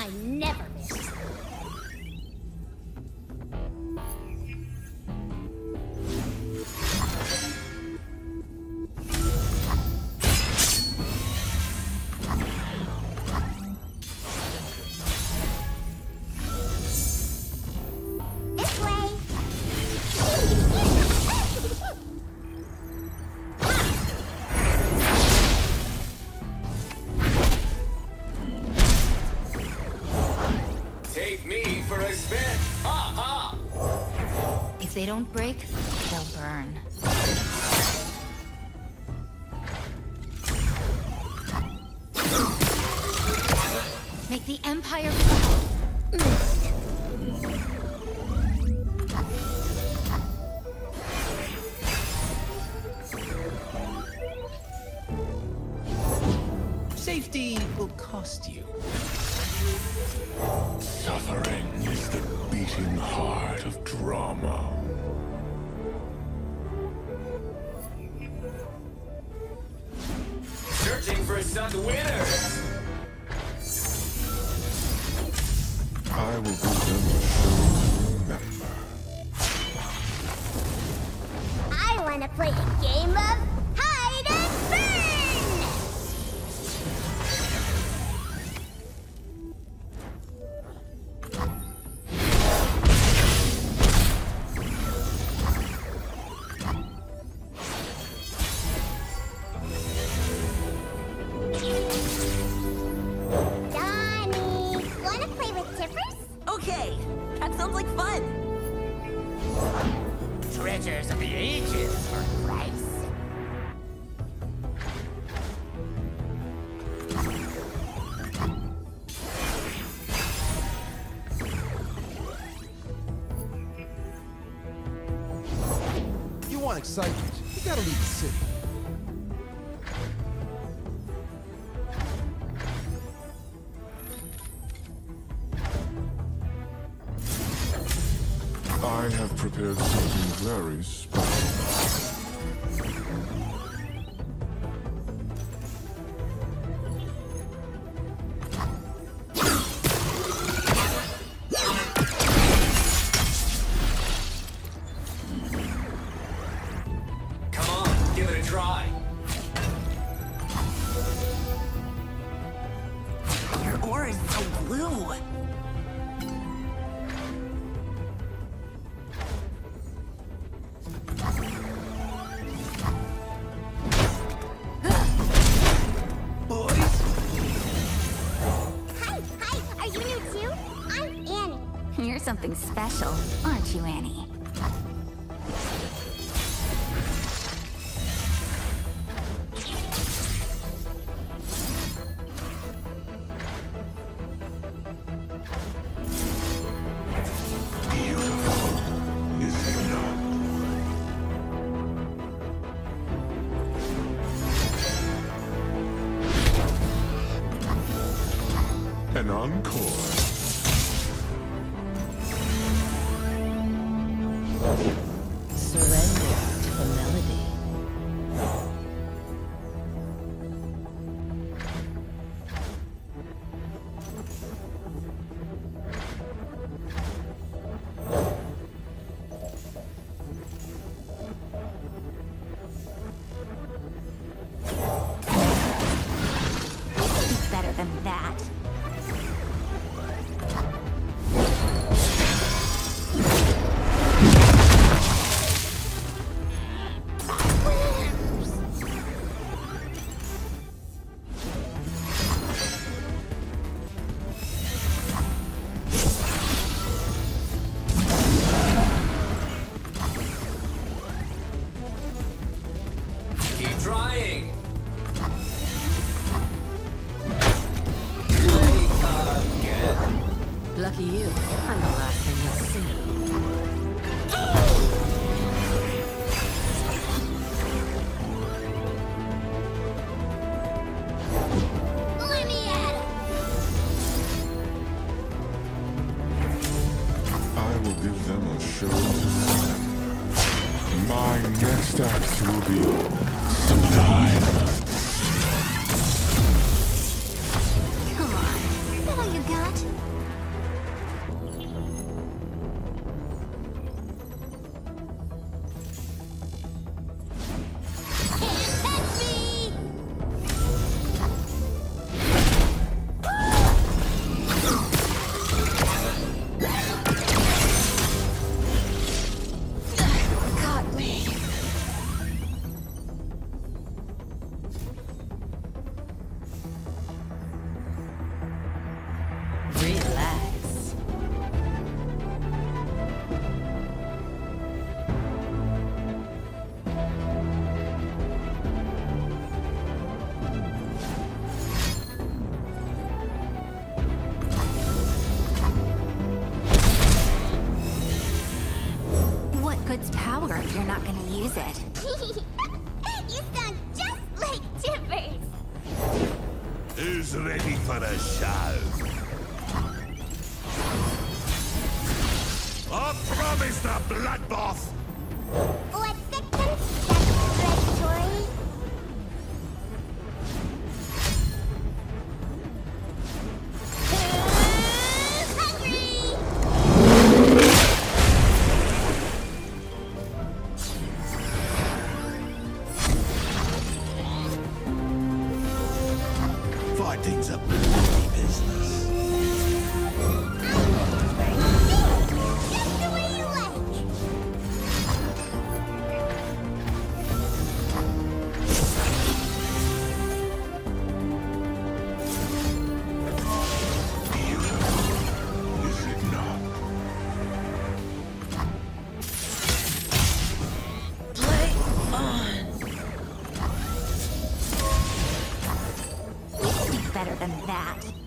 I never miss. This way. Take me for a spin. Ha ha. If they don't break, they'll burn. Make the Empire fall. Safety will cost you. Suffering is the beating heart of drama. Searching for some winners. I will give them a show to remember. I want to play a game of hide and burn! Donnie, want to play with Tippers? Okay, that sounds like fun. Treasures of the ages for price. You want excitement? You gotta leave the city. I have prepared something very special. Come on, give it a try. Your aura is so blue. Hi, are you new too? I'm Annie. You're something special, aren't you, Annie? Beautiful, is it not? An encore. Surrender to the melody. It's better than that. Keep trying. Again. Lucky you, I'm the last thing you'll see. Let me at him! I will give them a show to remember. My next act will be sublime. Come on, is that all you got? stronger if you're not gonna use it. You sound just like Tibbers. Who's ready for a show? I promised a bloodbath! What's the concept, Tory? Who's hungry? Fighting's a bloody business. Just the way you like. Is it not? Play on. You can do better than that.